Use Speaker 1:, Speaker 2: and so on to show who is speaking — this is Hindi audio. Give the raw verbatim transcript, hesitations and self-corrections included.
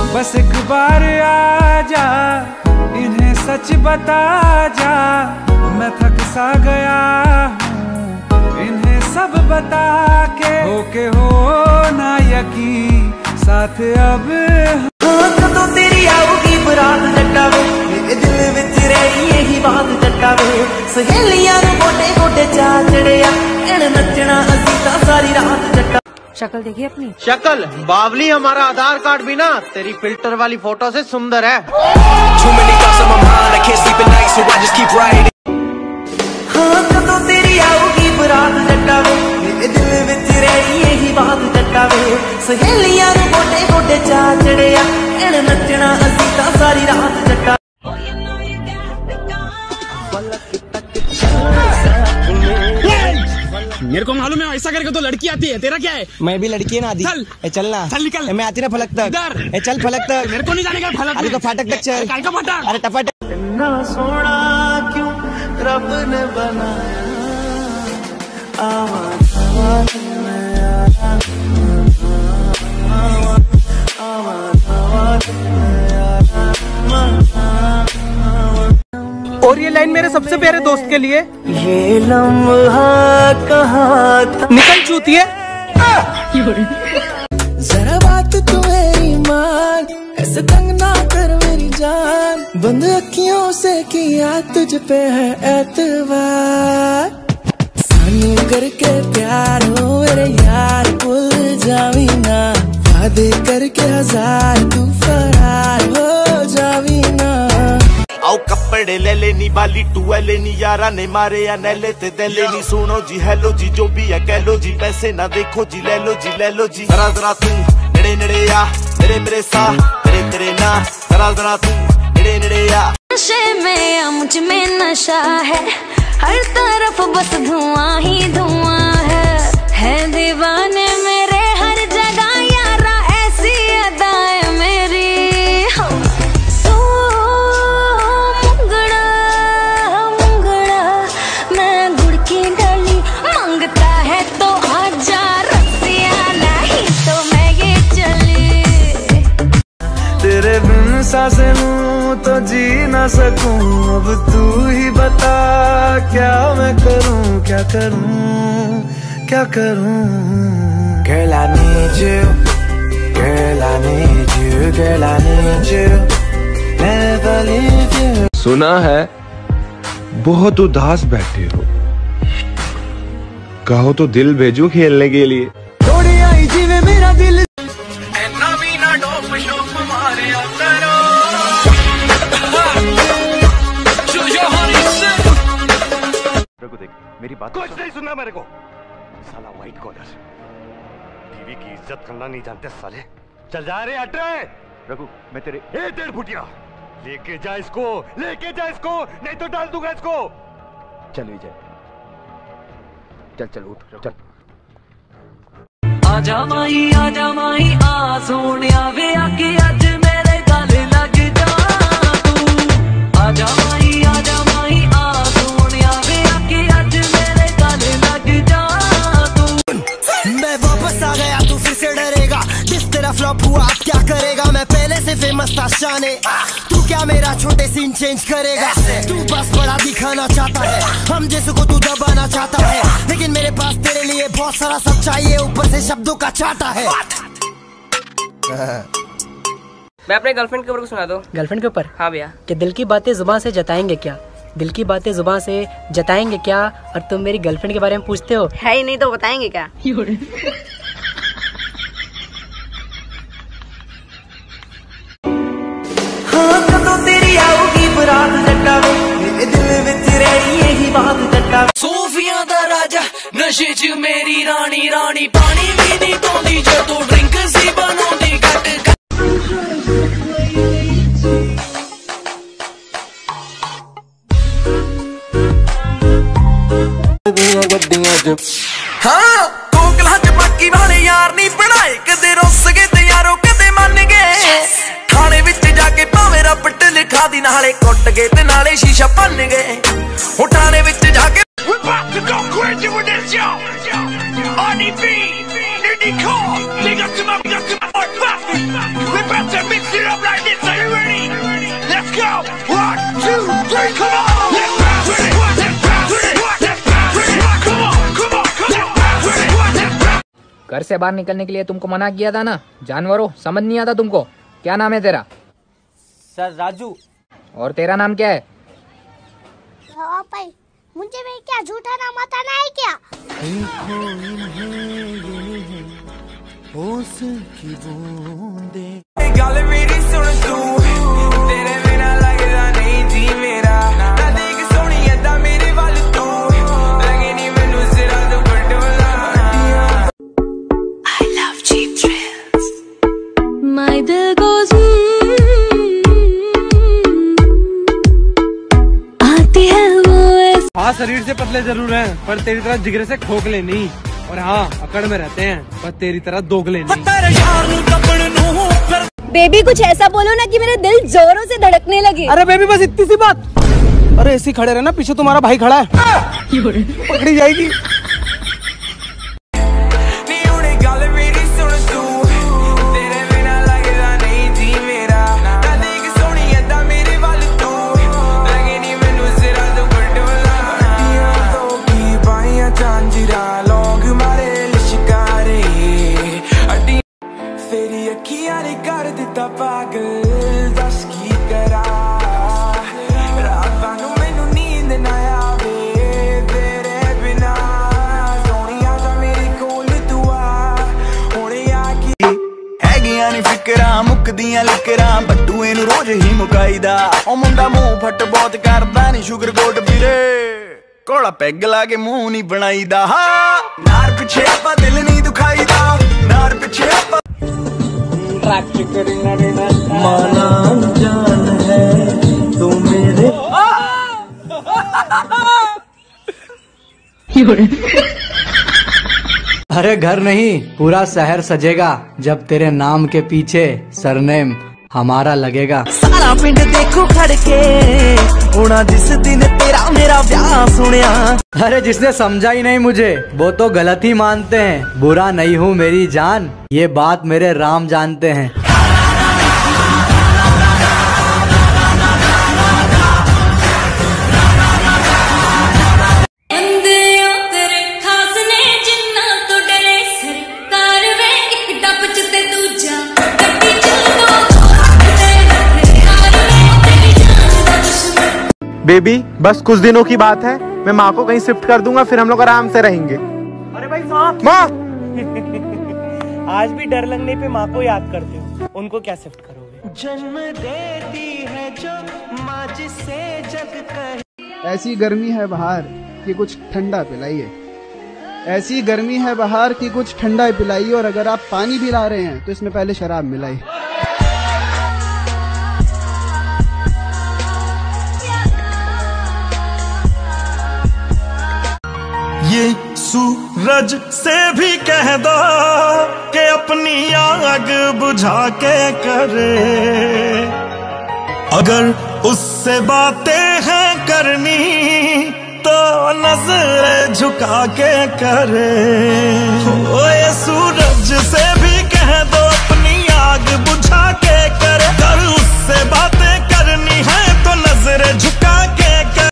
Speaker 1: बस एक बार आ जा, इन्हें सच बता जा, मैं थक सा गया हूँ इन्हें सब बता के। होके हो ना यकीन साथ अब
Speaker 2: तो तेरी आऊगी बरात जट्टा वे, मेरे दिल विच रही यही बात जट्टा वे। सहेलियां नूं गोटे गोटे चा चढ़िया, एण नचना असीं तां सारी रात जट्टा।
Speaker 3: शक्ल देखी अपनी?
Speaker 4: शक्ल बावली, हमारा आधार कार्ड भी ना तेरी फिल्टर वाली फोटो से सुंदर है।
Speaker 2: हाँ तो तेरी आऊगी बरात जट्टा वे, मेरे दिल विच रही यही बात जट्टा वे। सहेलियां नूं गोटे गोटे चा चढ़िया, एण नचना असीं तां सारी रात जट्टा।
Speaker 5: मेरे को मालूम है ऐसा करके तो लड़की आती है, तेरा क्या है?
Speaker 6: मैं भी लड़की है ना आदि।
Speaker 5: चल
Speaker 6: ए चलना,
Speaker 5: चल निकल।
Speaker 6: मैं आती ना फलक तक।
Speaker 5: इधर
Speaker 6: ए चल फलक तक।
Speaker 5: मेरे को नहीं जाने का फलक।
Speaker 6: अरे तो फाटक तक चल।
Speaker 5: काय का फाटक?
Speaker 6: अरे टफाटक।
Speaker 2: इतना सोना क्यों रब ने बनाया, आवाज आवाज में आया, आवाज आवाज में आया।
Speaker 4: और ये लाइन मेरे सबसे प्यारे दोस्त के लिए।
Speaker 2: ये लम्हा कहाँ था,
Speaker 4: निकल चूतिए।
Speaker 2: जरा बात तू मेरी मान, ऐसे तंग ना कर मेरी जान। बंद अखियों से किया तुझ पे है एतबार, सानू करके प्यार हो मेरे यार भूल जावी ना। वादे करके हजार तू फरार हो जावी ना।
Speaker 7: आओ कपड़े ले लेनी वाली टूए लेनी, यारा ने मारे या नैले ते दे लेनी। सुनो जी हेलो जी जो भी है कह लो जी, पैसे ना देखो जी ले लो जी ले लो जी। जरा जरा तू नेड़े नेड़े आ, मेरे मेरे सा तेरे तेरे ना। जरा जरा तू नेड़े नेड़े आ।
Speaker 8: नशे में या मुझ में नशा है, हर तरफ बस धुआं ही धुआं है। है दीवाने मेरे हर जगह यारा, ऐसी अदाएं मेरी।
Speaker 1: तेरे बिन सांसें लूं तो जी ना सकूं, अब तू ही बता क्या मैं करूं, क्या करूं, क्या करूं। Girl I need you, girl I need you, girl I need you, never leave you।
Speaker 9: सुना है बहुत उदास बैठे हो, कहो तो दिल भेजूं खेलने के लिए।
Speaker 2: थोड़ी आई जीवे मेरा दिल,
Speaker 7: देख मेरी बात कुछ नहीं सुनना मेरे को। साला व्हाइट कॉलर बीवी की इज्जत करना नहीं जानते साले। चल जा रहे हट रहे। रघु मैं तेरे ए डेढ़ फुटिया, लेके जा इसको, लेके जा इसको, नहीं तो डाल दूंगा इसको। चल विजय चल चल उठ चल।
Speaker 2: आजा माही आजा माही आ सोनिया वे आके अज मेरे गल लग जा तू। आजा माही आजा माही आ सोनिया वे आके अज मेरे गल लग जा तू। मैं वापस आ गया तू फिर से डरेगा, जिस तेरा फ्लॉप हुआ अब क्या करेगा। मैं पहले से फेमस था शाने, तू क्या मेरा छोटे सीन चेंज करेगा। तू बस बड़ा दिखाना चाहता है, हम जैसे को तू दबाना चाहता है, लेकिन मेरे पास तेरे लिए बहुत सारा सब चाहिए, ऊपर से शब्दों का चाटा है।
Speaker 3: मैं अपने गर्लफ्रेंड के ऊपर सुना दो।
Speaker 6: गर्लफ्रेंड के ऊपर?
Speaker 3: हाँ भैया।
Speaker 6: कि दिल की बातें जुबान से जताएंगे क्या, दिल की बातें जुबान से जताएंगे क्या, और तुम मेरी गर्लफ्रेंड के बारे में पूछते हो।
Speaker 3: है ही नहीं तो बताएंगे क्या।
Speaker 2: हाँ तो तेरी आऊगी बरात जट्टा वे, मेरे दिल विच रही यही बात जट्टा। सूफियां दा राजा नशे च मेरी रानी, रानी पानी भी नहीं पौंदी जो तू ड्रिंक सी बनाउंदी घट। हाँ कोकला च बाकी वाले यार नहीं बनाए, कदे रुस गए ते यारो कदे मन गए। थाने विच जाके भावे रपट लिखा दी, नाले कुट गए ते नाले शीशा भन गए। हो थाने विच जाके we about to mix it
Speaker 10: घर से बाहर निकलने के लिए तुमको मना किया था ना, जानवरों, समझ नहीं आता तुमको? क्या नाम है तेरा?
Speaker 6: सर राजू।
Speaker 10: और तेरा नाम क्या है?
Speaker 11: भाई, मुझे भी क्या झूठा नाम आता ना है क्या?
Speaker 1: की बूंदे
Speaker 2: गल मेरी सुन तू, तेरे बिना लगदा नहीं जी मेरा, ना देख सोनी अदा मेरे वाल तू, लगे नहीं मैनू सिरा तो Patola.
Speaker 8: I love cheap thrills. My दिल goes आती है वो।
Speaker 4: हाँ, शरीर से पतले जरूर हैं, पर तेरी तरह जिगरे से खोखले नहीं। और हाँ, अकड़ में रहते हैं, पर तेरी तरह दोगले नहीं।
Speaker 12: बेबी कुछ ऐसा बोलो ना कि मेरा दिल जोरों से धड़कने लगे।
Speaker 5: अरे बेबी बस इतनी सी बात। अरे ऐसे खड़े रहना, पीछे तुम्हारा भाई खड़ा है, पकड़ी जाएगी।
Speaker 2: गल मेरी सुन तू, तेरे बिना लगदा नहीं जी मेरा, ना देख सोनी अदा मेरे वाल तू, लगे नहीं मैनू सिरा तो पटोला। तो की बाइयां झांझरा लोग मारे लिशकारे, अड्डी तेरी अखियां ने कर दिता पागल, दस की करा रातां नूं मैनू नींद ना आवे तेरे बिना, सोनिया दा मेरे कोल तू आ हुणे आ की
Speaker 1: हैगियां नी फिकरां मुकदियां लिकरां, बट्टू इनू रोज ही मुकाईदा, ओ मुंडा मुंह फट बहुत करदा नी, शुगर कोट पीरे कोला पैग ला के मुंह नी बनाईदा, नार पिछे आपा दिल नहीं दुखाईदा, नार पिछे आपा माना जान है तू मेरे।
Speaker 13: अरे घर नहीं, पूरा शहर सजेगा जब तेरे नाम के पीछे सरनेम हमारा लगेगा।
Speaker 1: सारा पिंड देखो खड़ के होना जिस दिन तेरा मेरा ब्याह सुनिया।
Speaker 13: अरे जिसने समझा ही नहीं मुझे वो तो गलत ही मानते हैं, बुरा नहीं हूँ मेरी जान, ये बात मेरे राम जानते हैं।
Speaker 4: बेबी बस कुछ दिनों की बात है, मैं माँ को कहीं शिफ्ट कर दूंगा, फिर हम लोग आराम से रहेंगे।
Speaker 6: अरे भाई सांप।
Speaker 4: माँ
Speaker 6: आज भी डर लगने पे माँ को याद करते हो, उनको क्या शिफ्ट करोगे?
Speaker 1: जन्म देती है जो माँ जिसे जग कहे।
Speaker 14: ऐसी गर्मी है बाहर कि कुछ ठंडा पिलाइए, ऐसी गर्मी है बाहर कि कुछ ठंडा पिलाइए, और अगर आप पानी भी ला रहे हैं तो इसमें पहले शराब मिलाइए।
Speaker 1: ये सूरज से भी कह दो कि अपनी आग बुझा के करे, अगर उससे बातें हैं करनी तो नजर झुका के करे। ओ ये सूरज से भी कह दो अपनी आग बुझा के करे, अगर उससे बातें करनी है तो नजर झुका